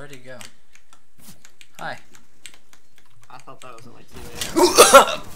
where'd he go? Hi. I thought that was only 2 a.m.